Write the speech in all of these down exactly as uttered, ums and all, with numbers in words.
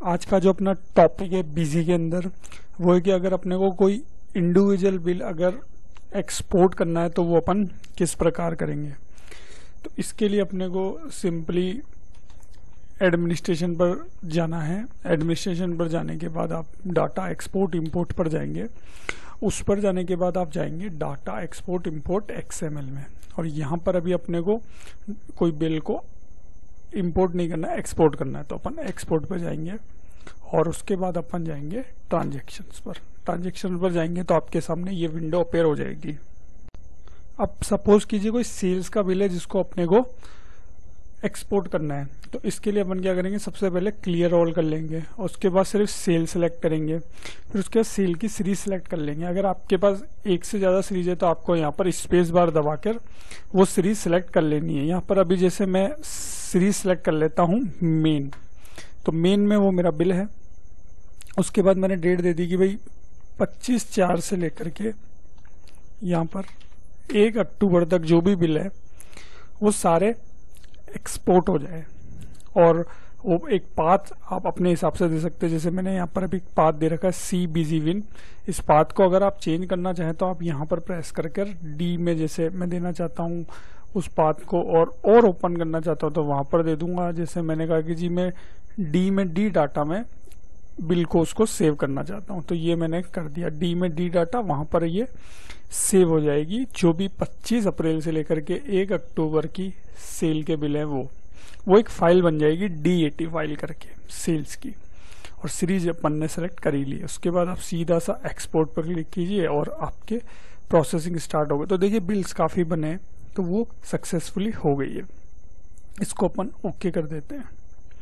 आज का जो अपना टॉपिक है बिजी के अंदर वो है कि अगर अपने को कोई इंडिविजुअल बिल अगर एक्सपोर्ट करना है तो वो अपन किस प्रकार करेंगे। तो इसके लिए अपने को सिंपली एडमिनिस्ट्रेशन पर जाना है। एडमिनिस्ट्रेशन पर जाने के बाद आप डाटा एक्सपोर्ट इंपोर्ट पर जाएंगे। उस पर जाने के बाद आप जाएंगे डाटा एक्सपोर्ट इंपोर्ट एक्सएमएल में, और यहाँ पर अभी अपने को कोई बिल को इंपोर्ट नहीं करना है, एक्सपोर्ट करना है। तो अपन एक्सपोर्ट पर जाएंगे और उसके बाद अपन जाएंगे ट्रांजैक्शंस पर। ट्रांजैक्शन पर जाएंगे तो आपके सामने ये विंडो अपेयर हो जाएगी। अब सपोज कीजिए कोई सेल्स का बिल है जिसको अपने को एक्सपोर्ट करना है, तो इसके लिए अपन क्या करेंगे, सबसे पहले क्लियर ऑल कर लेंगे और उसके बाद सिर्फ सेल सेलेक्ट करेंगे। फिर उसके बाद सेल की सीरीज सेलेक्ट कर लेंगे। अगर आपके पास एक से ज़्यादा सीरीज है तो आपको यहाँ पर स्पेस बार दबाकर वो सीरीज सेलेक्ट कर लेनी है। यहाँ पर अभी जैसे मैं सीरीज सेलेक्ट कर लेता हूँ मेन, तो मेन में वो मेरा बिल है। उसके बाद मैंने डेट दे दी कि भाई पच्चीस चार से लेकर के यहाँ पर एक अक्टूबर तक जो भी बिल है वो सारे एक्सपोर्ट हो जाए। और वो एक पाथ आप अपने हिसाब से दे सकते हैं। जैसे मैंने यहाँ पर अभी पाथ दे रखा है सी बिजी विन। इस पाथ को अगर आप चेंज करना चाहें तो आप यहाँ पर प्रेस कर कर डी में, जैसे मैं देना चाहता हूँ उस पाथ को, और और ओपन करना चाहता हूँ तो वहाँ पर दे दूंगा। जैसे मैंने कहा कि जी मैं डी में डी डाटा में बिल को उसको सेव करना चाहता हूँ, तो ये मैंने कर दिया। डी में डी डाटा वहाँ पर ये सेव हो जाएगी। जो भी पच्चीस अप्रैल से लेकर के एक अक्टूबर की सेल के बिल है वो वो एक फाइल बन जाएगी डी एटी फाइल करके सेल्स की। और सीरीज अपन ने सेलेक्ट कर ही ली। उसके बाद आप सीधा सा एक्सपोर्ट पर क्लिक कीजिए और आपके प्रोसेसिंग स्टार्ट हो गई। तो देखिए बिल्स काफ़ी बने, तो वो सक्सेसफुली हो गई है। इसको अपन ओके कर देते हैं।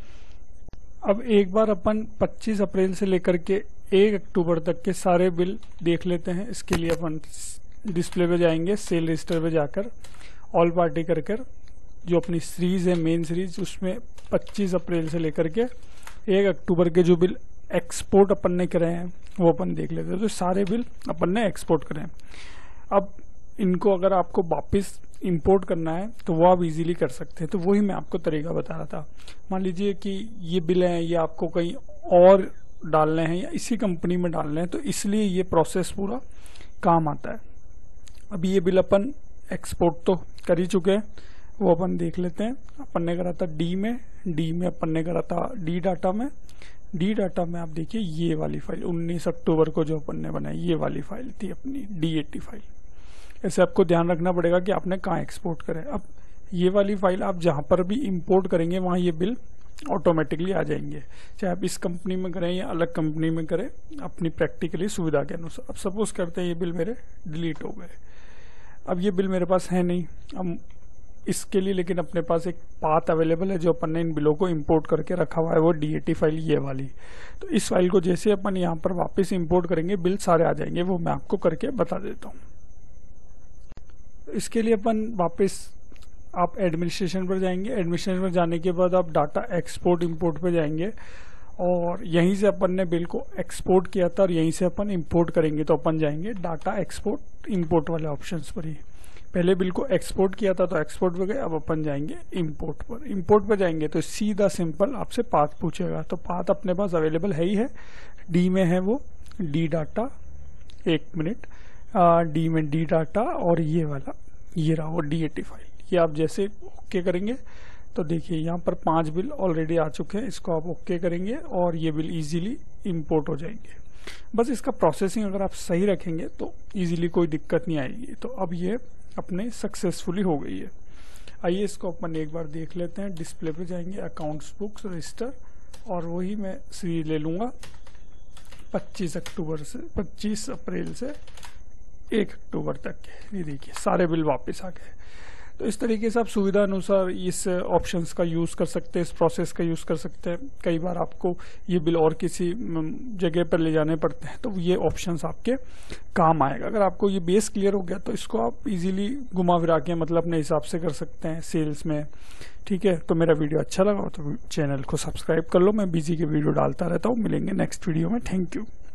अब एक बार अपन पच्चीस अप्रैल से लेकर के एक अक्टूबर तक के सारे बिल देख लेते हैं। इसके लिए अपन डिस्प्ले पे जाएंगे, सेल रजिस्टर पे जाकर ऑल पार्टी कर कर जो अपनी सीरीज है मेन सीरीज, उसमें पच्चीस अप्रैल से लेकर के एक अक्टूबर के जो बिल एक्सपोर्ट अपन ने करे हैं वो अपन देख लेते हैं। तो सारे बिल अपन ने एक्सपोर्ट करे हैं। अब इनको अगर आपको वापस इंपोर्ट करना है तो वो आप इजीली कर सकते हैं। तो वही मैं आपको तरीका बता रहा था। मान लीजिए कि ये बिल हैं, ये आपको कहीं और डालने हैं या इसी कंपनी में डालने हैं, तो इसलिए ये प्रोसेस पूरा काम आता है। अब ये बिल अपन एक्सपोर्ट तो कर ही चुके हैं, वो अपन देख लेते हैं। अपन ने करा था डी में, डी में अपन ने करा था डी डाटा में। डी डाटा में आप देखिए ये वाली फाइल उन्नीस अक्टूबर को जो अपन ने बनाई, ये वाली फाइल थी अपनी डी एटी फाइल। ऐसे आपको ध्यान रखना पड़ेगा कि आपने कहाँ एक्सपोर्ट करें। अब ये वाली फाइल आप जहाँ पर भी इंपोर्ट करेंगे वहाँ ये बिल ऑटोमेटिकली आ जाएंगे, चाहे आप इस कंपनी में करें या अलग कंपनी में करें, अपनी प्रैक्टिकली सुविधा के अनुसार। अब सपोज करते हैं ये बिल मेरे डिलीट हो गए। अब ये बिल मेरे पास है नहीं अब इसके लिए, लेकिन अपने पास एक पाथ अवेलेबल है जो अपन ने इन बिलों को इंपोर्ट करके रखा हुआ है, वो डी एटी फाइल ये वाली। तो इस फाइल को जैसे अपन यहाँ पर वापस इंपोर्ट करेंगे बिल सारे आ जाएंगे। वो मैं आपको करके बता देता हूँ। इसके लिए अपन वापस आप एडमिनिस्ट्रेशन पर जाएंगे। एडमिनिस्ट्रेशन पर जाने के बाद आप डाटा एक्सपोर्ट इंपोर्ट पर जाएंगे और यहीं से अपन ने बिल को एक्सपोर्ट किया था और यहीं से अपन इंपोर्ट करेंगे। तो अपन जाएंगे डाटा एक्सपोर्ट इंपोर्ट वाले ऑप्शंस पर ही। पहले बिल को एक्सपोर्ट किया था तो एक्सपोर्ट पे गए, अब अपन जाएंगे इंपोर्ट पर। इंपोर्ट पर जाएंगे तो सीधा सिंपल आपसे पाथ पूछेगा। तो पाथ अपने पास अवेलेबल है ही है, डी में है वो डी डाटा, एक मिनट, डी में डी डाटा और ये वाला ये रहा वो डी एटी फाइल। ये आप जैसे ओके करेंगे तो देखिए यहाँ पर पांच बिल ऑलरेडी आ चुके हैं। इसको आप ओके करेंगे और ये बिल इजीली इंपोर्ट हो जाएंगे। बस इसका प्रोसेसिंग अगर आप सही रखेंगे तो इजीली कोई दिक्कत नहीं आएगी। तो अब ये अपने सक्सेसफुली हो गई है। आइए इसको अपन एक बार देख लेते हैं। डिस्प्ले पे जाएंगे, अकाउंट्स बुक्स रजिस्टर, और वही मैं सीरीज ले लूँगा पच्चीस अक्टूबर से पच्चीस अप्रैल से एक अक्टूबर तक के। ये देखिए सारे बिल वापस आ गए। तो इस तरीके से आप सुविधा अनुसार इस ऑप्शंस का यूज़ कर सकते हैं, इस प्रोसेस का यूज़ कर सकते हैं। कई बार आपको ये बिल और किसी जगह पर ले जाने पड़ते हैं तो ये ऑप्शंस आपके काम आएगा। अगर आपको ये बेस क्लियर हो गया तो इसको आप इजीली घुमा फिरा के मतलब अपने हिसाब से कर सकते हैं सेल्स में। ठीक है, तो मेरा वीडियो अच्छा लगा तो चैनल को सब्सक्राइब कर लो। मैं बिजी के वीडियो डालता रहता हूँ। मिलेंगे नेक्स्ट वीडियो में। Thank you.